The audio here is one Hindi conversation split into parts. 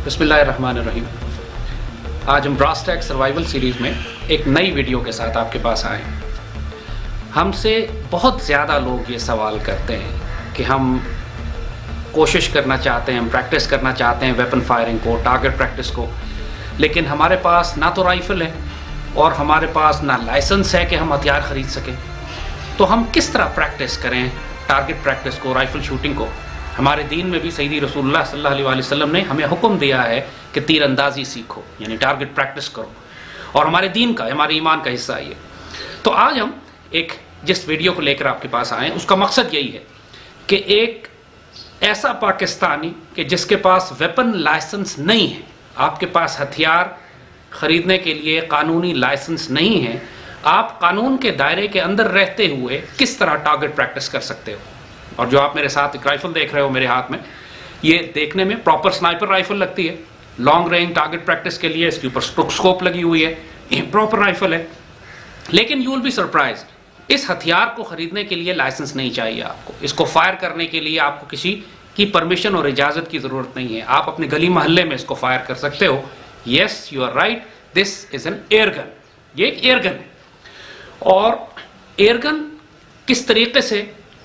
बिस्मिल्लाहिर्रहमानिर्रहीम। आज हम ब्रास टैग सर्वाइवल सीरीज़ में एक नई वीडियो के साथ आपके पास आए। हमसे बहुत ज़्यादा लोग ये सवाल करते हैं कि हम कोशिश करना चाहते हैं, हम प्रैक्टिस करना चाहते हैं वेपन फायरिंग को, टारगेट प्रैक्टिस को, लेकिन हमारे पास ना तो राइफ़ल है और हमारे पास ना लाइसेंस है कि हम हथियार ख़रीद सकें। तो हम किस तरह प्रैक्टिस करें टारगेट प्रैक्टिस को, राइफ़ल शूटिंग को? हमारे दीन में भी सैयदी रसूलुल्लाह सल्लल्लाहु अलैहि वसल्लम ने हमें हुक्म दिया है कि तीरंदाजी सीखो, यानी टारगेट प्रैक्टिस करो, और हमारे दीन का, हमारे ईमान का हिस्सा ये। तो आज हम एक जिस वीडियो को लेकर आपके पास आए, उसका मकसद यही है कि एक ऐसा पाकिस्तानी कि जिसके पास वेपन लाइसेंस नहीं है, आपके पास हथियार खरीदने के लिए कानूनी लाइसेंस नहीं है, आप कानून के दायरे के अंदर रहते हुए किस तरह टारगेट प्रैक्टिस कर सकते हो। और जो आप मेरे साथ एक राइफल देख रहे हो मेरे हाथ में, ये देखने में प्रॉपर स्नाइपर राइफल लगती है। लॉन्ग रेंज टारगेट प्रैक्टिस के लिए इसके ऊपर स्कोप लगी हुई है, ये प्रॉपर राइफल है। लेकिन यू विल बी सरप्राइज्ड, इस हथियार को खरीदने के लिए लाइसेंस नहीं चाहिए आपको। इसको फायर करने के लिए आपको किसी की परमिशन और इजाजत की जरूरत नहीं है। आप अपने गली मोहल्ले में इसको फायर कर सकते हो। Yes, you are right, this is an airgun. ये एक एयरगन है। और एयरगन किस तरीके से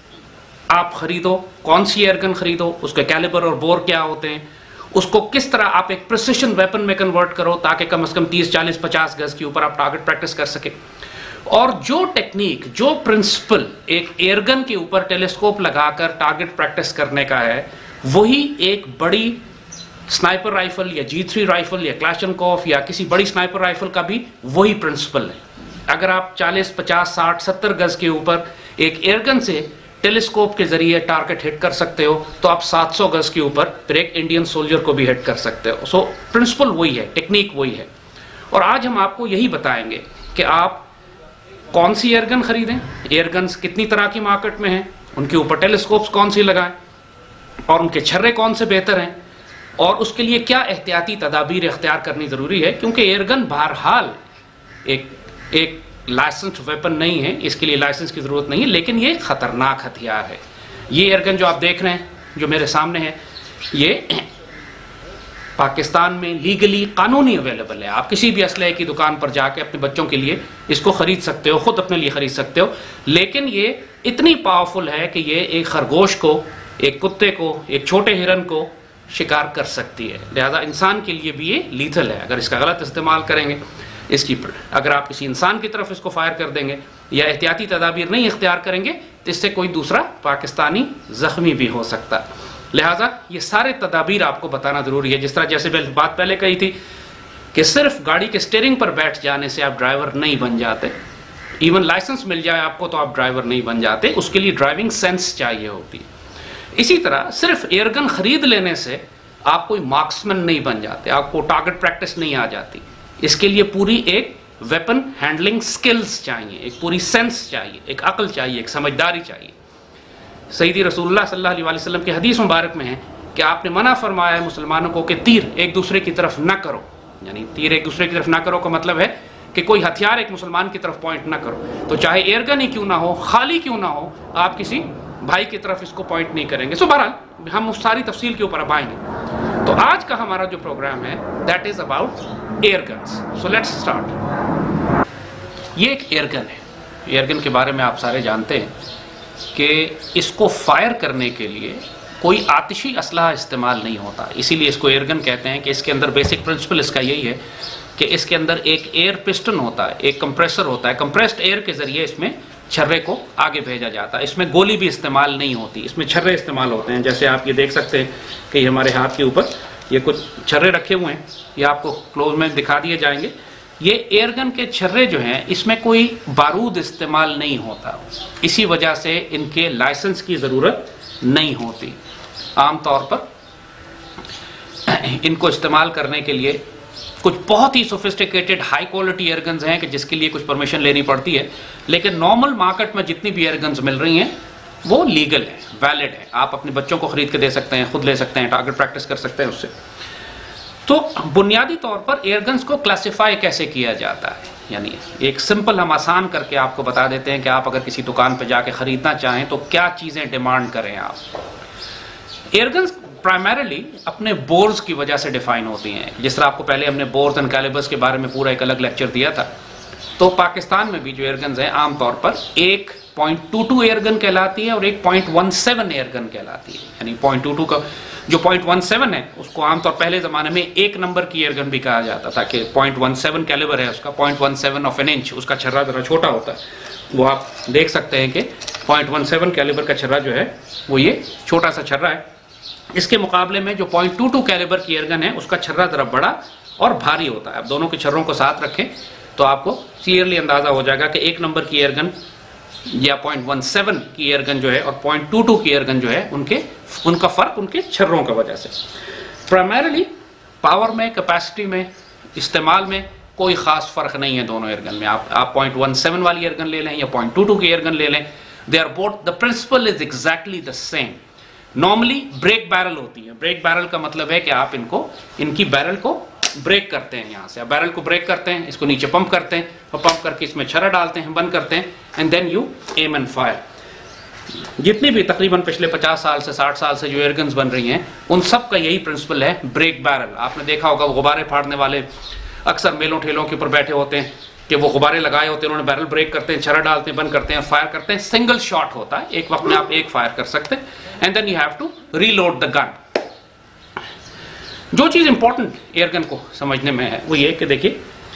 आप खरीदो, कौन सी एयरगन खरीदो, उसके कैलिबर और बोर क्या होते हैं, उसको किस तरह आप एक प्रिसिशन वेपन में कन्वर्ट करो ताकि कम से कम 30, 40, 50 गज के ऊपर आप टारगेट प्रैक्टिस कर सके। और जो टेक्निक, जो प्रिंसिपल एक एयरगन के ऊपर टेलीस्कोप लगाकर टारगेट प्रैक्टिस करने का है, वही एक बड़ी स्नाइपर राइफल या G3 राइफल या क्लैशनकोफ या किसी बड़ी स्नाइपर राइफल का भी वही प्रिंसिपल है। अगर आप 40, 50, 60, 70 गज के ऊपर एक एयरगन से टेलीस्कोप के जरिए टारगेट हिट कर सकते हो, तो आप 700 गज के ऊपर फिर एक इंडियन सोल्जर को भी हिट कर सकते हो। सो प्रिंसिपल वही है, टेक्निक वही है। और आज हम आपको यही बताएंगे कि आप कौन सी एयरगन खरीदें, एयरगन्स कितनी तरह की मार्केट में हैं, उनके ऊपर टेलीस्कोप्स कौन सी लगाएं, और उनके छर्रे कौन से बेहतर हैं, और उसके लिए क्या एहतियाती तदाबीर इख्तियार करनी ज़रूरी है। क्योंकि एयरगन बहरहाल एक लाइसेंस वेपन नहीं है, इसके लिए लाइसेंस की ज़रूरत नहीं है, लेकिन ये ख़तरनाक हथियार है। ये एयरगन जो आप देख रहे हैं, जो मेरे सामने है, ये पाकिस्तान में लीगली, कानूनी अवेलेबल है। आप किसी भी असलहे की दुकान पर जाके अपने बच्चों के लिए इसको ख़रीद सकते हो, ख़ुद अपने लिए ख़रीद सकते हो। लेकिन ये इतनी पावरफुल है कि ये एक खरगोश को, एक कुत्ते को, एक छोटे हिरन को शिकार कर सकती है। लिहाजा इंसान के लिए भी ये लीथल है। अगर इसका गलत इस्तेमाल करेंगे, इसकी अगर आप किसी इंसान की तरफ इसको फायर कर देंगे या एहतियाती तदाबीर नहीं इख्तियार करेंगे, तो इससे कोई दूसरा पाकिस्तानी ज़ख्मी भी हो सकता है। लिहाजा ये सारे तदाबीर आपको बताना ज़रूरी है। जिस तरह जैसे बात पहले कही थी कि सिर्फ गाड़ी के स्टीयरिंग पर बैठ जाने से आप ड्राइवर नहीं बन जाते। इवन लाइसेंस मिल जाए आपको तो आप ड्राइवर नहीं बन जाते, उसके लिए ड्राइविंग सेंस चाहिए होती है। इसी तरह सिर्फ एयरगन खरीद लेने से आप कोई मार्क्समैन नहीं बन जाते, आपको टारगेट प्रैक्टिस नहीं आ जाती। इसके लिए पूरी एक वेपन हैंडलिंग स्किल्स चाहिए, एक पूरी सेंस चाहिए, एक अक्ल चाहिए, एक समझदारी चाहिए। सैयदी रसूलुल्लाह सल्लल्लाहु अलैहि वसल्लम की हदीस मुबारक में है कि आपने मना फरमाया है मुसलमानों को कि तीर एक दूसरे की तरफ ना करो। यानी तीर एक दूसरे की तरफ ना करो का मतलब है कि कोई हथियार एक मुसलमान की तरफ पॉइंट ना करो। तो चाहे एयरगन ही क्यों ना हो, खाली क्यों ना हो, आप किसी भाई की तरफ इसको पॉइंट नहीं करेंगे। सो बहरहाल हम उस सारी तफसील के ऊपर अब आएंगे। तो आज का हमारा जो प्रोग्राम है, that is about airguns. So let's start. ये एक एयरगन है। एयरगन के बारे में आप सारे जानते हैं कि इसको फायर करने के लिए कोई आतिशी असलहा इस्तेमाल नहीं होता, इसीलिए इसको एयरगन कहते हैं। कि इसके अंदर बेसिक प्रिंसिपल इसका यही है कि इसके अंदर एक एयर पिस्टन होता है, एक कंप्रेसर होता है। कंप्रेस्ड एयर के जरिए इसमें छर्रे को आगे भेजा जाता है। इसमें गोली भी इस्तेमाल नहीं होती, इसमें छर्रे इस्तेमाल होते हैं। जैसे आप ये देख सकते हैं कि हमारे हाथ के ऊपर ये कुछ छर्रे रखे हुए हैं, ये आपको क्लोज में दिखा दिए जाएंगे। ये एयरगन के छर्रे जो हैं, इसमें कोई बारूद इस्तेमाल नहीं होता, इसी वजह से इनके लाइसेंस की ज़रूरत नहीं होती। आम तौर पर इनको इस्तेमाल करने के लिए कुछ बहुत ही सोफिस्टिकेटेड हाई क्वालिटी एयरगन्स हैं कि जिसके लिए कुछ परमिशन लेनी पड़ती है। लेकिन नॉर्मल मार्केट में जितनी भी एयरगन्स मिल रही हैं वो लीगल है, वैलिड है। आप अपने बच्चों को खरीद के दे सकते हैं, खुद ले सकते हैं, टारगेट प्रैक्टिस कर सकते हैं उससे। तो बुनियादी तौर पर एयरगन्स को क्लासिफाई कैसे किया जाता है, यानी एक सिंपल हम आसान करके आपको बता देते हैं कि आप अगर किसी दुकान पर जाके ख़रीदना चाहें तो क्या चीज़ें डिमांड करें आप। एयरगन्स प्राइमरीली अपने बोर्स की वजह से डिफाइन होती हैं। जिस तरह आपको पहले हमने बोर्स एंड कैलिबर्स के बारे में पूरा एक अलग लेक्चर दिया था, तो पाकिस्तान में भी जो एयरगन्स हैं आमतौर पर 1.22 एयरगन कहलाती है और 1.17 एयरगन कहलाती है। यानी 0.22 का जो 0.17 है उसको आमतौर पहले ज़माने में एक नंबर की एयरगन भी कहा जाता था कि 0.17 कैलिबर है उसका, 0.17 ऑफ एन इंच, उसका छर्रा ज़रा छोटा होता है। वो आप देख सकते हैं कि 0.17 कैलिबर का छर्रा जो है वो ये छोटा सा छर्रा है। इसके मुकाबले में जो 0.22 कैलिबर की एयरगन है उसका छर्रा ज़रा बड़ा और भारी होता है। आप दोनों के छर्रों को साथ रखें तो आपको क्लियरली अंदाज़ा हो जाएगा कि एक नंबर की एयरगन या 0.17 की एयरगन जो है और 0.22 की एयरगन जो है उनका फ़र्क उनके छर्रों की वजह से। प्राइमरीली पावर में, कैपेसिटी में, इस्तेमाल में कोई ख़ास फ़र्क नहीं है दोनों एयरगन में। आप 0.17 वाली एयरगन ले लें या 0.22 की एयरगन ले लें, they are both, the principle is exactly the same. Normally break barrel होती है। ब्रेक बैरल का मतलब है कि आप इनकी बैरल को ब्रेक करते हैं। यहाँ से आप बैरल को ब्रेक करते हैं, इसको नीचे पंप करते हैं और पंप करके इसमें छर्रा डालते हैं, बंद करते हैं, and then you aim and fire. जितनी भी तकरीबन पिछले 50 साल से 60 साल से जो एयरगन्स बन रही हैं उन सब का यही प्रिंसिपल है, ब्रेक बैरल। आपने देखा होगा गुब्बारे फाड़ने वाले अक्सर मेलों ठेलों के ऊपर बैठे होते हैं कि वो गुब्बारे लगाए होते हैं, उन्होंने बैरल ब्रेक करते हैं, छर्रा डालते हैं, बंद करते हैं, फायर करते हैं। सिंगल शॉट होता है, एक वक्त में आप एक फायर कर सकते हैं, and then you have to reload the gun. जो चीज़ इंपॉर्टेंट एयरगन को समझने में है वो ये कि देखिए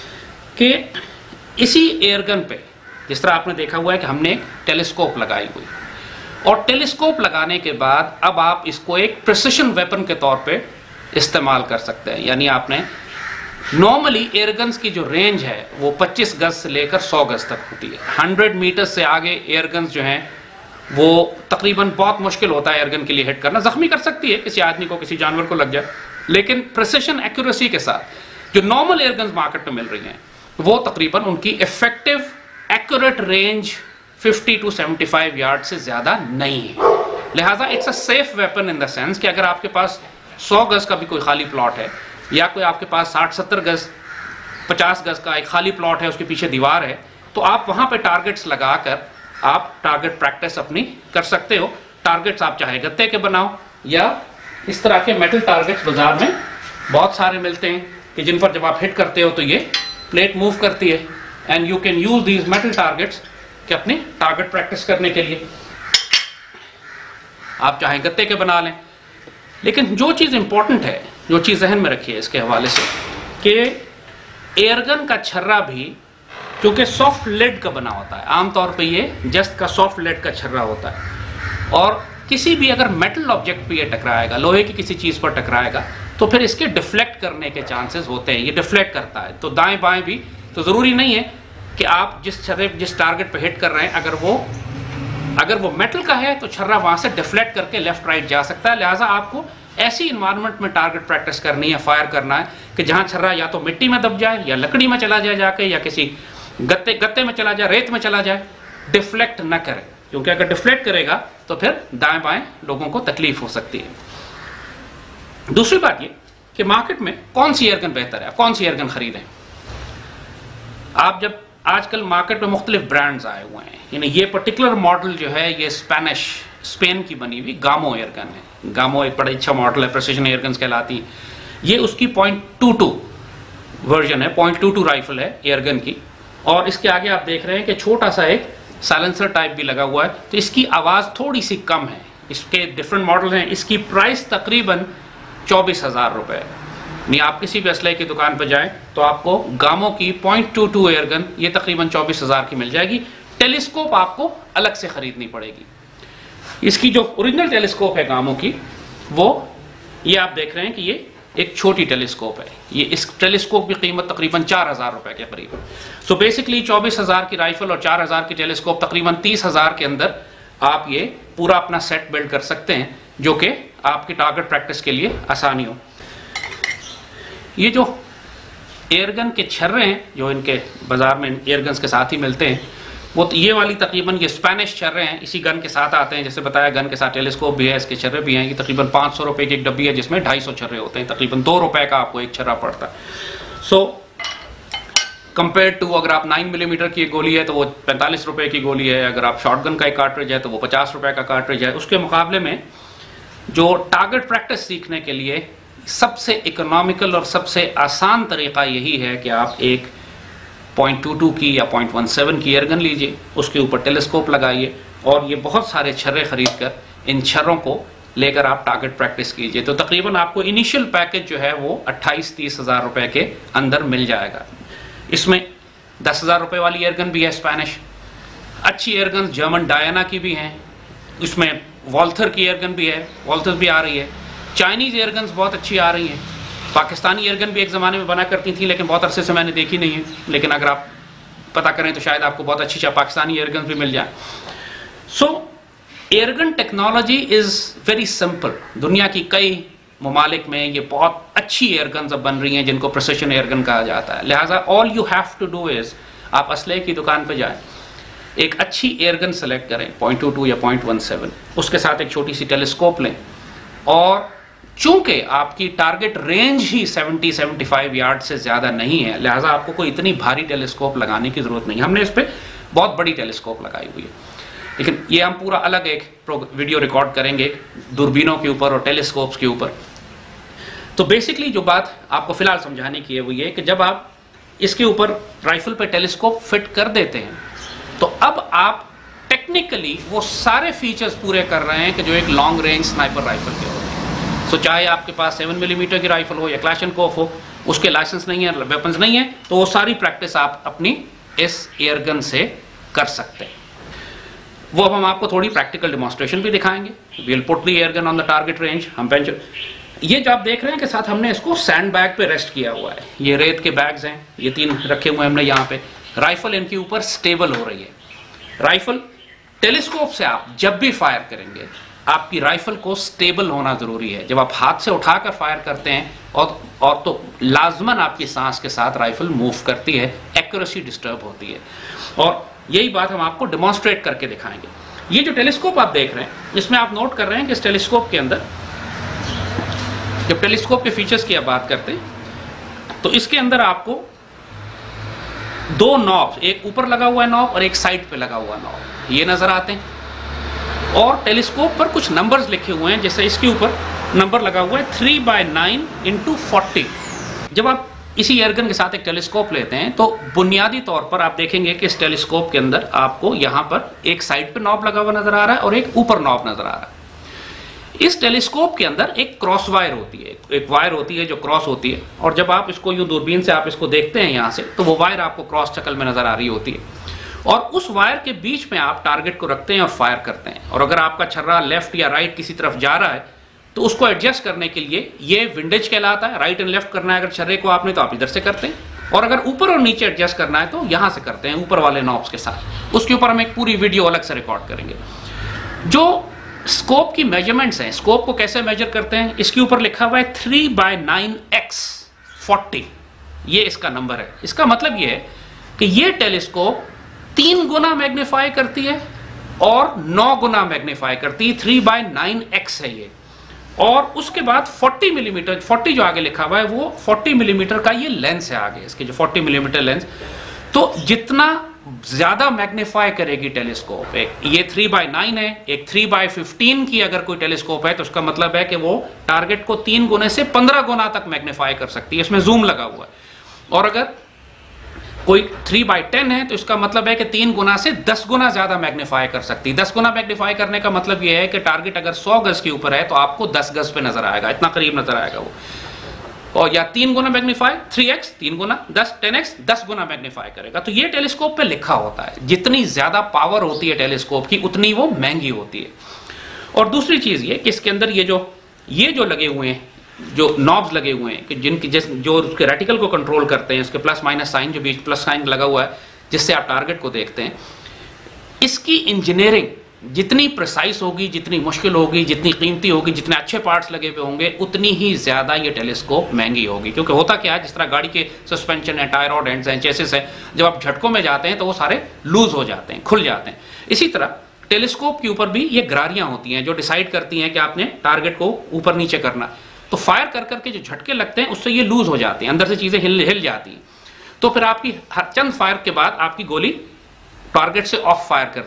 कि इसी एयरगन पे जिस तरह आपने देखा हुआ है कि हमने एक टेलीस्कोप लगाई हुई, और टेलीस्कोप लगाने के बाद अब आप इसको एक प्रिसिशन वेपन के तौर पे इस्तेमाल कर सकते हैं। यानी आपने नॉर्मली एयरगन्स की जो रेंज है वो 25 गज से लेकर 100 गज तक होती है। 100 मीटर से आगे एयरगन्स जो हैं वो तकरीबन बहुत मुश्किल होता है एयरगन के लिए हिट करना। जख्मी कर सकती है किसी आदमी को, किसी जानवर को लग जाए, लेकिन प्रिसिशन एक्यूरेसी के साथ जो नॉर्मल एयरगन्स मार्केट में मिल रही हैं वो तकरीबन उनकी effective accurate range 50 to 75 yard से ज़्यादा नहीं है। लिहाजा it's a safe weapon in the sense कि अगर आपके पास 100 गज का भी कोई खाली प्लॉट है या कोई आपके पास 60-70 गज 50 गज का एक खाली प्लॉट है, उसके पीछे दीवार है, तो आप वहाँ पे टारगेट्स लगाकर आप टारगेट प्रैक्टिस अपनी कर सकते हो। टारगेट्स आप चाहे गत्ते के बनाओ या इस तरह के मेटल टारगेट्स बाजार में बहुत सारे मिलते हैं कि जिन पर जब आप हिट करते हो तो ये प्लेट मूव करती है, and you can use these metal targets कि अपनी टारगेट प्रैक्टिस करने के लिए आप चाहे गत्ते के बना लें। लेकिन जो चीज़ इंपॉर्टेंट है, जो चीज़ जहन में रखिए इसके हवाले से कि एयरगन का छर्रा भी क्योंकि सॉफ्ट लेड का बना होता है, आमतौर पे ये जस्ट का सॉफ्ट लेड का छर्रा होता है, और किसी भी अगर मेटल ऑब्जेक्ट पे ये टकराएगा, लोहे की किसी चीज़ पर टकराएगा, तो फिर इसके डिफ्लेक्ट करने के चांसेस होते हैं। ये डिफ्लेक्ट करता है तो दाएं बाएं भी, तो ज़रूरी नहीं है कि आप जिस टारगेट पे हिट कर रहे हैं अगर वो मेटल का है तो छर्रा वहाँ से डिफ्लेक्ट करके लेफ्ट राइट जा सकता है। लिहाजा आपको ऐसी इन्वायरमेंट में टारगेट प्रैक्टिस करनी है, फायर करना है कि जहाँ छर्रा या तो मिट्टी में दब जाए या लकड़ी में चला जाए जाके, या किसी गत्ते में चला जाए, रेत में चला जाए, डिफ्लेक्ट न करे, क्योंकि अगर डिफ्लेक्ट करेगा तो फिर दाएं बाएं लोगों को तकलीफ हो सकती है। दूसरी बात ये कि मार्केट में कौन सी एयरगन बेहतर है, कौन सी एयरगन खरीदें। आप जब आजकल मार्केट में मुख्तलिफ ब्रांड्स आए हुए हैं, यानी ये पर्टिकुलर मॉडल जो है ये स्पेन की बनी हुई गामो एयरगन है। गामो एक बड़ा अच्छा मॉडल है, प्रिसिजन एयरगन्स कहलाती है। ये उसकी 0.22 वर्जन है, 0.22 राइफल है एयरगन की, और इसके आगे आप देख रहे हैं कि छोटा सा एक साइलेंसर टाइप भी लगा हुआ है, तो इसकी आवाज़ थोड़ी सी कम है। इसके डिफरेंट मॉडल हैं। इसकी प्राइस तकरीबन 24,000 रुपये। नहीं, आप किसी भी असलहे की दुकान पर जाएं तो आपको गामो की 0.22 एयरगन ये तकरीबन 24,000 की मिल जाएगी। टेलीस्कोप आपको अलग से ख़रीदनी पड़ेगी। इसकी जो ओरिजिनल टेलीस्कोप है गामो की, वो ये आप देख रहे हैं कि ये एक छोटी टेलीस्कोप है। ये इस टेलीस्कोप की कीमत तकरीबन 4,000 रुपये के करीब। सो बेसिकली 24,000 की राइफल और 4,000 की टेलीस्कोप, तकरीबन 30,000 के अंदर आप ये पूरा अपना सेट बिल्ड कर सकते हैं, जो कि आपकी टारगेट प्रैक्टिस के लिए आसानी हो। ये जो एयरगन के छर्रे हैं जो इनके बाजार में एयरगन्स के साथ ही मिलते हैं, वो तो ये वाली तकरीबन ये स्पेनिश छर्रे हैं, इसी गन के साथ आते हैं। जैसे बताया गन के साथ टेलीस्कोप भी है, इसके छर्रे भी हैं। ये तकरीबन 500 रुपये की एक डब्बी है जिसमें 250 छर्रे होते हैं, तकरीबन 2 रुपये का आपको एक छर्रा पड़ता है। सो कंपेयर टू अगर आप 9 मिलीमीटर की एक गोली है तो वो 45 रुपये की गोली है, अगर आप शॉटगन का एक कार्ट्रिज है तो वो 50 रुपये का कार्ट्रिज है। उसके मुकाबले में जो टारगेट प्रैक्टिस सीखने के लिए सबसे इकोनॉमिकल और सबसे आसान तरीका यही है कि आप एक 0.22 की या 0.17 की एयरगन लीजिए, उसके ऊपर टेलीस्कोप लगाइए और ये बहुत सारे छर्रे खरीद कर इन छर्रों को लेकर आप टारगेट प्रैक्टिस कीजिए। तो तकरीबन आपको इनिशियल पैकेज जो है वो 28-30 हज़ार रुपए के अंदर मिल जाएगा। इसमें 10,000 रुपए वाली एयरगन भी है स्पेनिश, अच्छी एयरगन जर्मन डायना की भी हैं, इसमें वॉल्थर की एयरगन भी है, वॉल्थर भी आ रही है, चाइनीज़ एयरगन्स बहुत अच्छी आ रही हैं, पाकिस्तानी एयरगन भी एक ज़माने में बना करती थी लेकिन बहुत अरसे से मैंने देखी नहीं है, लेकिन अगर आप पता करें तो शायद आपको बहुत अच्छी पाकिस्तानी एयरगन्स भी मिल जाए। So airgun technology is very simple. दुनिया की कई ममालिक में ये बहुत अच्छी एयरगन्स अब बन रही हैं जिनको प्रिसिशन एयरगन कहा जाता है। लिहाजा all you have to do is आप असले की दुकान पर जाएं, एक अच्छी एयरगन सेलेक्ट करें 0.22 या 0.17, उसके साथ एक छोटी सी टेलीस्कोप लें और चूंकि आपकी टारगेट रेंज ही 70-75 यार्ड से ज़्यादा नहीं है, लिहाजा आपको कोई इतनी भारी टेलीस्कोप लगाने की ज़रूरत नहीं। हमने इस पर बहुत बड़ी टेलीस्कोप लगाई हुई है, लेकिन ये हम पूरा अलग एक वीडियो रिकॉर्ड करेंगे दूरबीनों के ऊपर और टेलीस्कोप्स के ऊपर। तो बेसिकली जो बात आपको फ़िलहाल समझाने की है वो ये कि जब आप इसके ऊपर राइफल पे टेलीस्कोप फिट कर देते हैं तो अब आप टेक्निकली वो सारे फीचर्स पूरे कर रहे हैं कि जो एक लॉन्ग रेंज स्नाइपर राइफल के होते हैं। सो चाहे आपके पास 7 मिलीमीटर की राइफल हो या क्लैशनकोफ हो, उसके लाइसेंस नहीं है, वेपन्स नहीं है, तो वो सारी प्रैक्टिस आप अपनी इस एयरगन से कर सकते हैं। वो अब हम आपको थोड़ी प्रैक्टिकल डिमॉन्स्ट्रेशन भी दिखाएंगे। We will put the airgun on the target range. हम बेंच ये जो आप देख रहे हैं कि साथ हमने इसको सैंड बैग पे रेस्ट किया हुआ है। ये रेत के बैग्स हैं, ये 3 रखे हुए हैं हमने यहाँ पे। राइफल इनके ऊपर स्टेबल हो रही है। राइफल टेलीस्कोप से आप जब भी फायर करेंगे आपकी राइफल को स्टेबल होना जरूरी है। जब आप हाथ से उठाकर फायर करते हैं और तो लाजमन आपकी सांस के साथ राइफल मूव करती है, एक्यूरेसी डिस्टर्ब होती है। और यही बात हम आपको डिमॉन्स्ट्रेट करके दिखाएंगे। ये जो टेलीस्कोप आप देख रहे हैं इसमें आप नोट कर रहे हैं कि इस टेलीस्कोप के अंदर, जब टेलीस्कोप के फीचर्स की आप बात करते हैं तो इसके अंदर आपको 2 नॉब, एक ऊपर लगा हुआ है नॉब और एक साइड पे लगा हुआ नॉब, ये नजर आते हैं। और टेलीस्कोप पर कुछ नंबर्स लिखे हुए हैं, जैसे इसके ऊपर नंबर लगा हुआ है 3/9 × 40। जब आप इसी एयरगन के साथ एक टेलीस्कोप लेते हैं तो बुनियादी तौर पर आप देखेंगे कि इस टेलीस्कोप के अंदर आपको यहाँ पर एक साइड पे नॉब लगा हुआ नजर आ रहा है और एक ऊपर नॉब नजर आ रहा है। इस टेलीस्कोप के अंदर एक क्रॉस वायर होती है, एक वायर होती है जो क्रॉस होती है, और जब आप इसको यूं दूरबीन से आप इसको देखते हैं यहाँ से तो वो वायर आपको क्रॉस शक्ल में नजर आ रही होती है। और उस वायर के बीच में आप टारगेट को रखते हैं और फायर करते हैं। और अगर आपका छर्रा लेफ्ट या राइट किसी तरफ जा रहा है तो उसको एडजस्ट करने के लिए ये विंडेज कहलाता है। राइट एंड लेफ्ट करना है अगर छर्रे को आपने तो आप इधर से करते हैं, और अगर ऊपर और नीचे एडजस्ट करना है तो यहाँ से करते हैं ऊपर वाले नॉब्स के साथ। उसके ऊपर हम एक पूरी वीडियो अलग से रिकॉर्ड करेंगे। जो स्कोप की मेजरमेंट्स हैं, स्कोप को कैसे मेजर करते हैं, इसके ऊपर लिखा हुआ है 3/9x 40, ये इसका नंबर है। इसका मतलब ये है कि ये टेलीस्कोप 3 गुना मैग्नीफाई करती है और 9 गुना मैग्नीफाई करती है। 3/9x है ये। और उसके बाद 40 मिलीमीटर, 40 जो आगे लिखा हुआ है वो 40 मिलीमीटर का ये लेंस है आगे, इसके जो 40 मिलीमीटर लेंस। तो जितना ज्यादा मैग्नीफाई करेगी टेलीस्कोप, एक ये 3/9 है, एक 3/15 की अगर कोई टेलीस्कोप है तो उसका मतलब है कि वो टारगेट को 3 गुने से 15 गुना तक मैग्नीफाई कर सकती है। इसमें जूम लगा हुआ है। और अगर कोई 3/10 है तो इसका मतलब है कि 3 गुना से 10 गुना ज्यादा मैग्नीफाई कर सकती है। 10 गुना मैग्नीफाई करने का मतलब यह है कि टारगेट अगर 100 गज के ऊपर है तो आपको 10 गज पे नजर आएगा, इतना करीब नजर आएगा वो। और या 3 गुना मैग्नीफाई, 3x 3 गुना, 10x 10 गुना मैग्नीफाई करेगा। तो ये टेलीस्कोप पे लिखा होता है। जितनी ज्यादा पावर होती है टेलीस्कोप की उतनी वो महंगी होती है। और दूसरी चीज ये कि इसके अंदर ये जो लगे हुए हैं, जो नॉब्स लगे हुए हैं कि जिनकी जो उसके रेटिकल को कंट्रोल करते हैं, उसके प्लस माइनस साइन, जो बीच प्लस साइन लगा हुआ है जिससे आप टारगेट को देखते हैं, इसकी इंजीनियरिंग जितनी प्रिसाइज होगी, जितनी मुश्किल होगी, जितनी कीमती होगी, जितने अच्छे पार्ट्स लगे हुए होंगे, उतनी ही ज्यादा ये टेलीस्कोप महंगी होगी। क्योंकि होता क्या है, जिस तरह गाड़ी के सस्पेंशन है, टायर रॉड एंड्स हैं, चेसिस है, जब आप झटकों में जाते हैं तो वो सारे लूज हो जाते हैं, खुल जाते हैं। इसी तरह टेलीस्कोप के ऊपर भी ये गरारियां होती हैं जो डिसाइड करती हैं कि आपने टारगेट को ऊपर नीचे करना। तो फायर कर करके जो झटके लगते हैं उससे ये लूज हो जाते हैं, अंदर से चीजें हिल जाती हैं। तो फिर आपकी चंद फायर के बाद आपकी गोली टारगेट से ऑफ फायर करती है।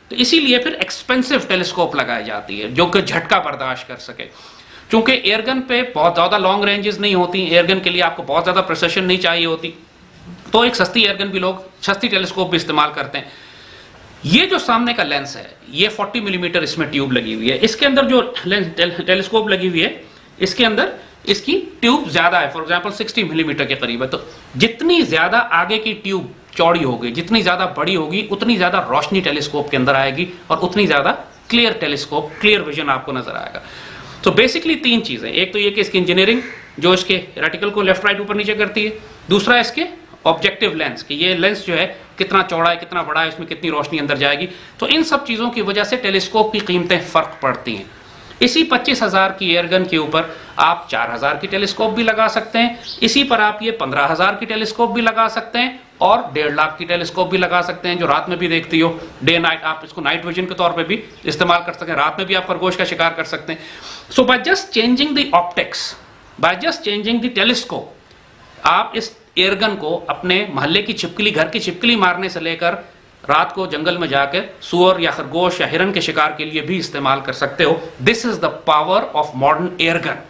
तो इसीलिए फिर एक्सपेंसिव टेलीस्कोप लगाई जाती है जो कि झटका बर्दाश्त कर सके। क्योंकि एयरगन पे बहुत ज़्यादा लॉन्ग रेंजेस नहीं होती, एयरगन के लिए आपको बहुत ज़्यादा प्रिसिशन नहीं चाहिए होती, तो एक सस्ती एयरगन भी लोग सस्ती टेलीस्कोप भी इस्तेमाल करते हैं। ये जो सामने का लेंस है, ये 40 मिलीमीटर इसमें ट्यूब लगी हुई है। इसके अंदर जो टेलीस्कोप लगी हुई है, इसके अंदर इसकी ट्यूब ज्यादा है, फॉर एग्जांपल 60 मिलीमीटर के करीब है। तो जितनी ज्यादा आगे की ट्यूब चौड़ी होगी, जितनी ज्यादा बड़ी होगी, उतनी ज्यादा रोशनी टेलीस्कोप के अंदर आएगी और उतनी ज्यादा क्लियर टेलीस्कोप, क्लियर विजन आपको नजर आएगा। तो बेसिकली 3 चीजें, एक तो ये कि इसकी इंजीनियरिंग जो इसके रेटिकल को लेफ्ट राइट ऊपर नीचे करती है, दूसरा इसके ऑब्जेक्टिव लेंस कि ये लेंस जो है कितना चौड़ा है, कितना बड़ा है, इसमें कितनी रोशनी अंदर जाएगी। तो इन सब चीजों की वजह से टेलीस्कोप की कीमतें फर्क पड़ती हैं। इसी 25,000 की एयरगन के ऊपर आप 4,000 की टेलीस्कोप भी लगा सकते हैं, इसी पर आप ये 15,000 की टेलीस्कोप भी लगा सकते हैं और 1.5 लाख की टेलीस्कोप भी लगा सकते हैं जो रात में भी देखती हो, डे नाइट। आप इसको नाइट विजन के तौर पे भी इस्तेमाल कर सकते हैं, रात में भी आप खरगोश का शिकार कर सकते हैं। So by just changing the optics, by just changing the telescope, आप इस एयरगन को अपने मोहल्ले की छिपकली, घर की छिपकली मारने से लेकर रात को जंगल में जाकर सुअर या खरगोश या हिरन के शिकार के लिए भी इस्तेमाल कर सकते हो। This is the power of modern airgun.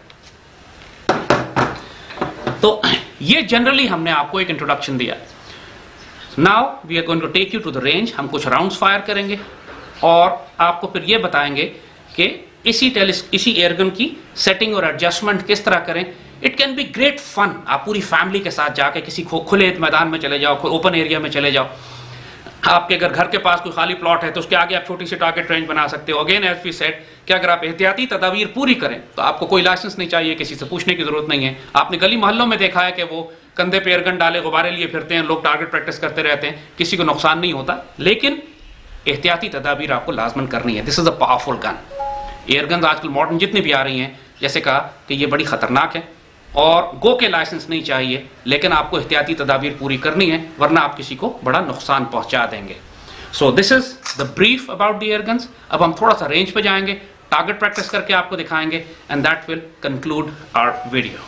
तो ये जनरली हमने आपको एक इंट्रोडक्शन दिया। Now we are going to take you to the range. हम कुछ राउंड्स फायर करेंगे और आपको फिर ये बताएंगे कि इसी एयरगन की सेटिंग और एडजस्टमेंट किस तरह करें। It can be great fun. आप पूरी फैमिली के साथ जाके किसी खुले मैदान में चले जाओ, ओपन एरिया में चले जाओ। आपके अगर घर के पास कोई खाली प्लॉट है तो उसके आगे आप छोटी सी टारगेट रेंज बना सकते हो। अगेन एज वी सेड कि अगर आप एहतियाती तदाबीर पूरी करें तो आपको कोई लाइसेंस नहीं चाहिए, किसी से पूछने की जरूरत नहीं है। आपने गली मोहल्लों में देखा है कि वो कंधे पे एयरगन डाले गुब्बारे लिए फिरते हैं, लोग टारगेट प्रैक्टिस करते रहते हैं, किसी को नुकसान नहीं होता। लेकिन एहतियाती तदाबीर आपको लाजमन करनी है। This is a powerful gun. Airgun आजकल मॉडर्न जितनी भी आ रही हैं, जैसे कहा कि ये बड़ी खतरनाक है और गो के लाइसेंस नहीं चाहिए, लेकिन आपको एहतियाती तदाबीर पूरी करनी है, वरना आप किसी को बड़ा नुकसान पहुंचा देंगे। So this is the brief about the airguns. अब हम थोड़ा सा रेंज पे जाएंगे, टारगेट प्रैक्टिस करके आपको दिखाएंगे and that will conclude our video.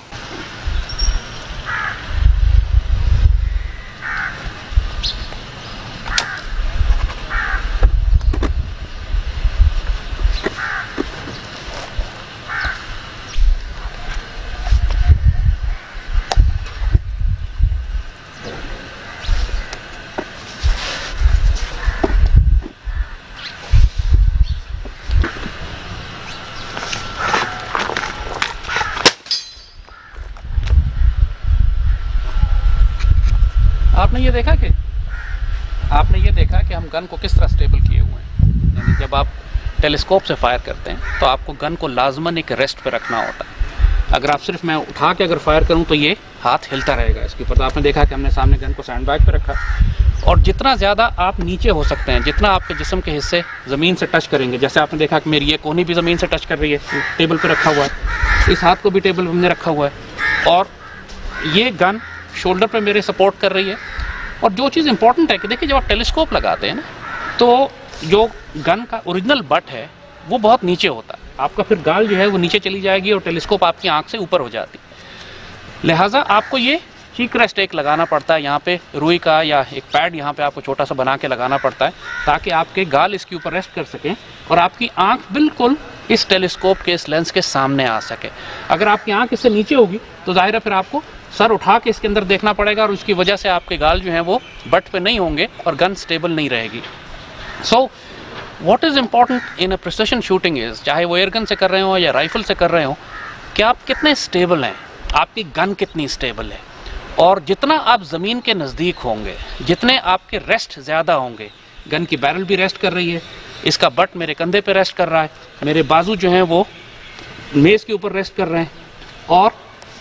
आपने ये देखा कि हम गन को किस तरह स्टेबल किए हुए हैं। यानी जब आप टेलीस्कोप से फायर करते हैं तो आपको गन को लाजमन एक रेस्ट पे रखना होता है। अगर आप सिर्फ मैं उठा के अगर फायर करूं तो ये हाथ हिलता रहेगा इसके ऊपर। तो आपने देखा कि हमने सामने गन को सैंड बैग पे रखा और जितना ज़्यादा आप नीचे हो सकते हैं, जितना आपके जिस्म के हिस्से ज़मीन से टच करेंगे, जैसे आपने देखा कि मेरी ये कोहनी भी ज़मीन से टच कर रही है, टेबल पर रखा हुआ है, इस हाथ को भी टेबल पर हमने रखा हुआ है और ये गन शोल्डर पर मेरे सपोर्ट कर रही है। और जो चीज़ इंपॉर्टेंट है कि देखिए जब आप टेलीस्कोप लगाते हैं ना, तो जो गन का ओरिजिनल बट है वो बहुत नीचे होता है। आपका फिर गाल जो है वो नीचे चली जाएगी और टेलीस्कोप आपकी आंख से ऊपर हो जाती। लिहाजा आपको ये चीक रेस्ट एक लगाना पड़ता है, यहाँ पे रुई का या एक पैड यहाँ पे आपको छोटा सा बना के लगाना पड़ता है ताकि आपके गाल इसके ऊपर रेस्ट कर सकें और आपकी आंख बिल्कुल इस टेलीस्कोप के इस लेंस के सामने आ सके। अगर आपकी आंख इससे नीचे होगी तो जाहिर है फिर आपको सर उठा के इसके अंदर देखना पड़ेगा और उसकी वजह से आपके गाल जो हैं वो बट पे नहीं होंगे और गन स्टेबल नहीं रहेगी। So what is important in a precision shooting is, चाहे वो एयरगन से कर रहे हो या राइफल से कर रहे हो, कि आप कितने स्टेबल हैं, आपकी गन कितनी स्टेबल है। और जितना आप ज़मीन के नज़दीक होंगे, जितने आपके रेस्ट ज़्यादा होंगे, गन की बैरल भी रेस्ट कर रही है, इसका बट मेरे कंधे पे रेस्ट कर रहा है, मेरे बाजू जो हैं वो मेज़ के ऊपर रेस्ट कर रहे हैं और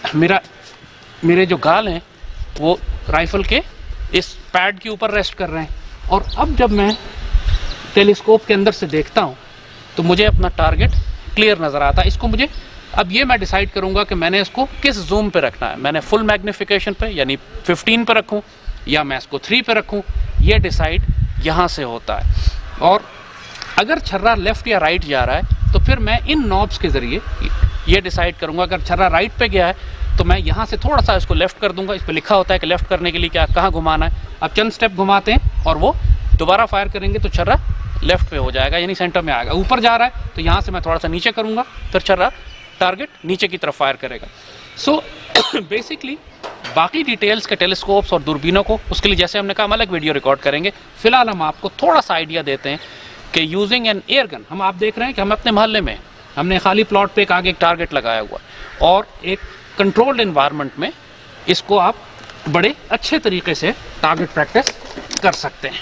मेरे जो गाल हैं वो राइफल के इस पैड के ऊपर रेस्ट कर रहे हैं। और अब जब मैं टेलीस्कोप के अंदर से देखता हूँ तो मुझे अपना टारगेट क्लियर नज़र आता है। इसको मुझे अब ये मैं डिसाइड करूँगा कि मैंने इसको किस जूम पे रखना है। मैंने फुल मैग्नीफिकेशन पे यानी 15 पे रखूँ या मैं इसको 3 पे रखूँ, ये डिसाइड यहाँ से होता है। और अगर छर्रा लेफ़्ट या राइट जा रहा है तो फिर मैं इन नॉब्स के ज़रिए ये डिसाइड करूँगा। अगर छर्रा राइट पे गया है तो मैं यहाँ से थोड़ा सा इसको लेफ़्ट कर दूंगा। इस पर लिखा होता है कि लेफ़्ट करने के लिए क्या कहाँ घुमाना है। अब चंद स्टेप घुमाते हैं और वो दोबारा फायर करेंगे तो छर्रा लेफ्ट पे हो जाएगा, यानी सेंटर में आएगा। ऊपर जा रहा है तो यहाँ से मैं थोड़ा सा नीचे करूँगा, फिर छर्रा टारगेट नीचे की तरफ फायर करेगा। सो बेसिकली बाकी डिटेल्स के टेलीस्कोप्स और दूरबीनों को, उसके लिए जैसे हमने कहा हम अलग वीडियो रिकॉर्ड करेंगे। फिलहाल हम आपको थोड़ा सा आइडिया देते हैं कि यूजिंग एन एयर गन, हम आप देख रहे हैं कि हम अपने मोहल्ले में हमने खाली प्लॉट पे एक आगे एक टारगेट लगाया हुआ और एक कंट्रोल्ड एनवायरनमेंट में इसको आप बड़े अच्छे तरीके से टारगेट प्रैक्टिस कर सकते हैं।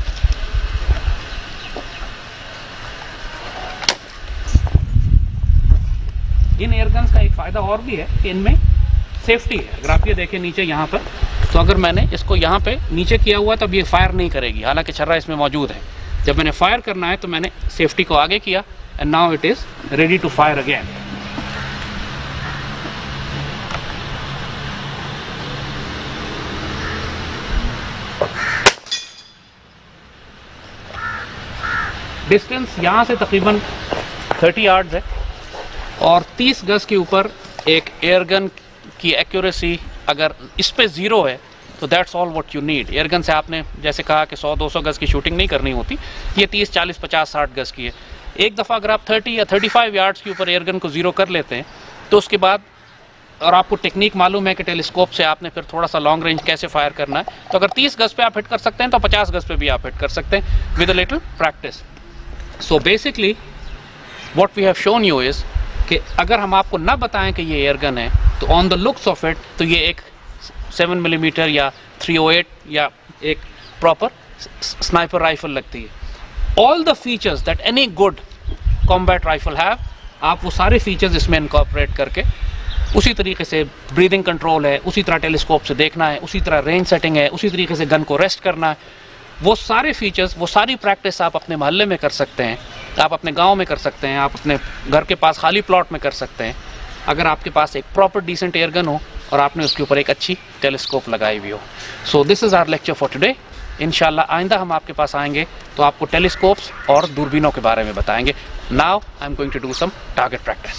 इन एयरगन्स का एक फ़ायदा और भी है कि इनमें सेफ्टी है। अगर आप ये देखें नीचे यहाँ पर, तो अगर मैंने इसको यहाँ पे नीचे किया हुआ तब ये फायर नहीं करेगी, हालांकि छर्रा इसमें मौजूद है। जब मैंने फायर करना है तो मैंने सेफ्टी को आगे किया and now it is ready to fire again. Distance यहाँ से तकरीबन 30 यार्ड्स है और 30 गज के ऊपर एक एयरगन की एक्यूरेसी अगर इस पे ज़ीरो है तो that's all what you need. Airgun से आपने जैसे कहा कि 100-200 गज की शूटिंग नहीं करनी होती, ये 30, 40, 50, 60 गज की है। एक दफ़ा अगर आप 30 या 35 यार्ड्स के ऊपर एयरगन को ज़ीरो कर लेते हैं तो उसके बाद, और आपको टेक्निक मालूम है कि टेलीस्कोप से आपने फिर थोड़ा सा लॉन्ग रेंज कैसे फायर करना है, तो अगर 30 गज पे आप हिट कर सकते हैं तो 50 गज पे भी आप हिट कर सकते हैं with a little practice. So basically what we have shown you is कि अगर हम आपको ना बताएं कि ये एयरगन है तो on the looks of it तो ये एक 7 मिलीमीटर या 308 या एक प्रॉपर स्नाइपर राइफल लगती है। All the features that any good combat rifle have, आप वो सारे फीचर्स इसमें इनकॉर्पोरेट करके उसी तरीके से ब्रीदिंग कंट्रोल है, उसी तरह टेलीस्कोप से देखना है, उसी तरह रेंज सेटिंग है, उसी तरीके से गन को रेस्ट करना है, वो सारे फीचर्स, वो सारी प्रैक्टिस आप अपने मोहल्ले में कर सकते हैं, आप अपने गांव में कर सकते हैं, आप अपने घर के पास खाली प्लॉट में कर सकते हैं अगर आपके पास एक प्रॉपर डिसेंट एयरगन हो और आपने उसके ऊपर एक अच्छी टेलीस्कोप लगाई हुई हो। So this is our lecture for today. इंशाल्लाह आइंदा हम आपके पास आएंगे तो आपको टेलीस्कोप्स और दूरबीनों के बारे में बताएंगे। Now I am going to do some target practice.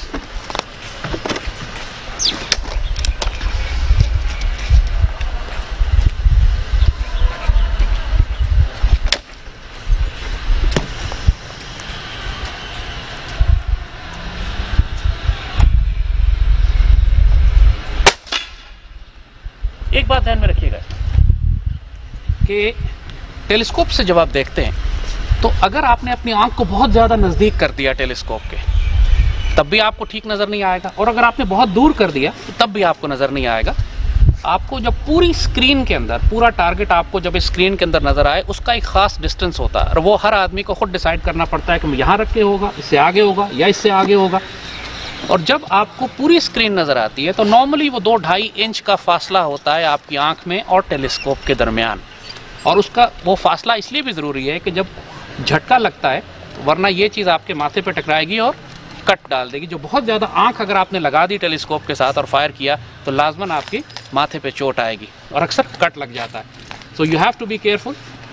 एक बात ध्यान में रखिएगा कि टेलीस्कोप से जब आप देखते हैं तो अगर आपने अपनी आंख को बहुत ज़्यादा नज़दीक कर दिया टेलीस्कोप के तब भी आपको ठीक नज़र नहीं आएगा, और अगर आपने बहुत दूर कर दिया तो तब भी आपको नज़र नहीं आएगा। आपको जब पूरी स्क्रीन के अंदर, पूरा टारगेट आपको जब इस स्क्रीन के अंदर नज़र आए, उसका एक ख़ास डिस्टेंस होता है और वो हर आदमी को खुद डिसाइड करना पड़ता है कि यहाँ रख के होगा, इससे आगे होगा या इससे आगे होगा। और जब आपको पूरी स्क्रीन नज़र आती है तो नॉर्मली वो 2-2.5 इंच का फासला होता है आपकी आंख में और टेलीस्कोप के दरमियान, और उसका वो फासला इसलिए भी ज़रूरी है कि जब झटका लगता है वरना ये चीज़ आपके माथे पे टकराएगी और कट डाल देगी। जो बहुत ज़्यादा आंख अगर आपने लगा दी टेलीस्कोप के साथ और फायर किया तो लाजमन आपकी माथे पे चोट आएगी और अक्सर कट लग जाता है। So you have to be careful.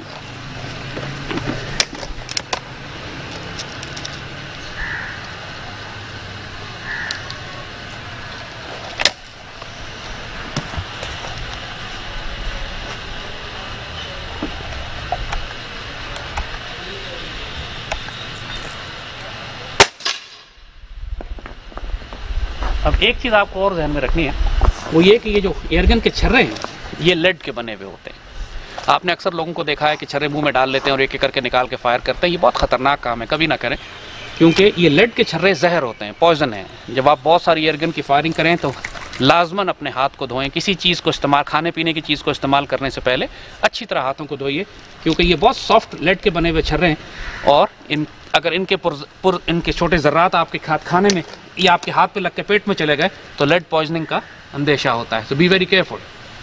अब एक चीज़ आपको और ध्यान में रखनी है, वो ये कि ये जो एयरगन के छर्रे हैं ये लेड के बने हुए होते हैं। आपने अक्सर लोगों को देखा है कि छर्रे मुंह में डाल लेते हैं और एक एक करके निकाल के फायर करते हैं। ये बहुत ख़तरनाक काम है, कभी ना करें, क्योंकि ये लेड के छर्रे जहर होते हैं, पॉइजन है। जब आप बहुत सारी एयरगन की फायरिंग करें तो लाजमन अपने हाथ को धोएं। किसी चीज़ को इस्तेमाल, खाने पीने की चीज़ को इस्तेमाल करने से पहले अच्छी तरह हाथों को धोइए, क्योंकि ये बहुत सॉफ्ट लेड के बने हुए छर्रे हैं और अगर इनके छोटे ज़र्रात आपके खाने में या आपके हाथ पे लग के पेट में चले गए तो लेड पॉइजनिंग का अंदेशा होता है। So be very careful.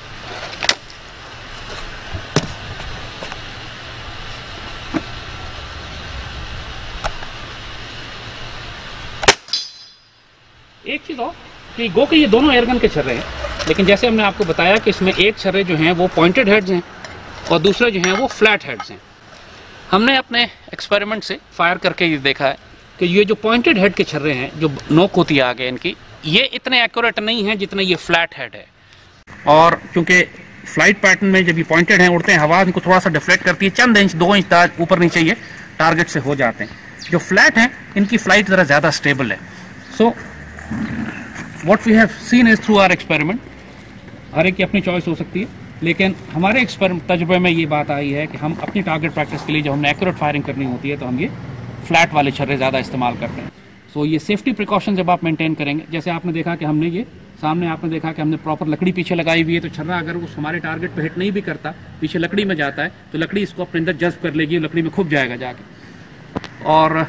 एक चीज़ और कि गो के ये दोनों एयरगन के छर्रे हैं, लेकिन जैसे हमने आपको बताया कि इसमें एक छर्रे जो हैं वो पॉइंटेड हेड्स हैं और दूसरे जो हैं वो फ्लैट हेड्स हैं। हमने अपने एक्सपेरिमेंट से फायर करके ये देखा है कि ये जो पॉइंटेड हेड के छर्रे हैं, जो नोक होती है आगे इनकी, ये इतने एक्यूरेट नहीं हैं जितने ये फ्लैट हेड है। और क्योंकि फ्लाइट पैटर्न में जब ये पॉइंटेड हैं, उड़ते हैं, हवा इनको थोड़ा सा डिफ्लेक्ट करती है, चंद इंच 2 इंच ऊपर नीचे ये टारगेट से हो जाते हैं। जो फ्लैट हैं इनकी फ्लाइट ज़रा ज़्यादा स्टेबल है। So what we have seen is through our experiment, हर एक की अपनी चॉइस हो सकती है, लेकिन हमारे तजुर्बे में ये बात आई है कि हम अपनी टारगेट प्रैक्टिस के लिए जब हमने एक्यूरेट फायरिंग करनी होती है तो हम ये फ्लैट वाले छर्रे ज़्यादा इस्तेमाल करते हैं। सो ये सेफ्टी प्रिकॉशन जब आप मेंटेन करेंगे, जैसे आपने देखा कि हमने ये सामने आपने देखा कि हमने प्रॉपर लकड़ी पीछे लगाई हुई है, तो छर्रा अगर उस हमारे टारगेट पे हिट नहीं भी करता, पीछे लकड़ी में जाता है, तो लकड़ी इसको अपने अंदर जज्ब कर लेगी, लकड़ी में खुप जाएगा जाके। और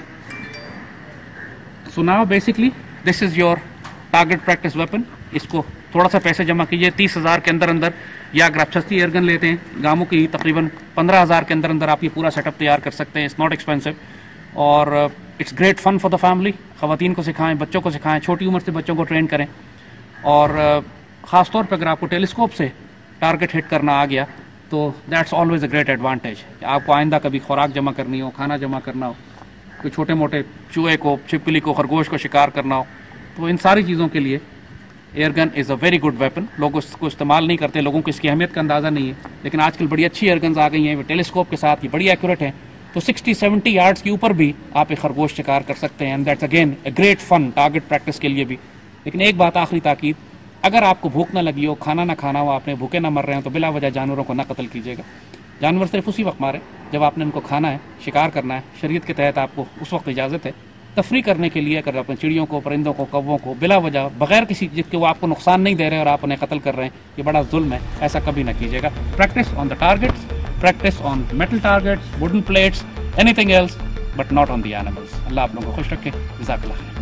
so now basically this is your target practice weapon. इसको थोड़ा सा पैसे जमा कीजिए, 30,000 के अंदर अंदर, या अगर आप सस्ती एयरगन लेते हैं गामों की तकरीबन 15,000 के अंदर अंदर आप ये पूरा सेटअप तैयार कर सकते हैं। इट्स नॉट एक्सपेंसिव और it's great fun for the family. ख़वातीन को सिखाएं, बच्चों को सिखाएं, छोटी उम्र से बच्चों को ट्रेन करें। और ख़ास तौर पर अगर आपको टेलीस्कोप से टारगेट हिट करना आ गया तो that's always a great advantage. आपको आइंदा कभी खुराक जमा करनी हो, खाना जमा करना हो, कोई छोटे मोटे चूहे को, छिपकली को, खरगोश को शिकार करना हो, तो इन सारी चीज़ों के लिए airgun is a very good weapon. लोग उसको इस्तेमाल नहीं करते, लोगों को इसकी अहमियत का अंदाज़ा नहीं है, लेकिन आजकल बड़ी अच्छी एयरगन्स आ गई हैं, वे टेलीस्कोप के साथ, ये बड़ी एक्यूरेट हैं, तो 60-70 यार्ड्स के ऊपर भी आप एक खरगोश शिकार कर सकते हैं। And that's again a great fun target practice के लिए भी। लेकिन एक बात आखिरी ताकीद, अगर आपको भूख ना लगी हो, खाना ना खाना हो, आपने भूखे ना मर रहे हैं, तो बिला वजह जानवरों को ना कत्ल कीजिएगा। जानवर सिर्फ उसी वक्त मारे जब आपने उनको खाना है, शिकार करना है। शरीयत के तहत आपको उस वक्त इजाज़त है। तफरी करने के लिए अगर अपने चिड़ियों को, परिंदों को, कौवों को बिला वजह बगैर किसी जिसके वो आपको नुकसान नहीं दे रहे और आप उन्हें कत्ल कर रहे हैं, ये बड़ा जुल्म है, ऐसा कभी ना कीजिएगा। Practice on the targets, practice on metal targets, wooden plates, anything else, but not on the animals. Allah आप लोगों को खुश रखे। जज़ाकल्लाह।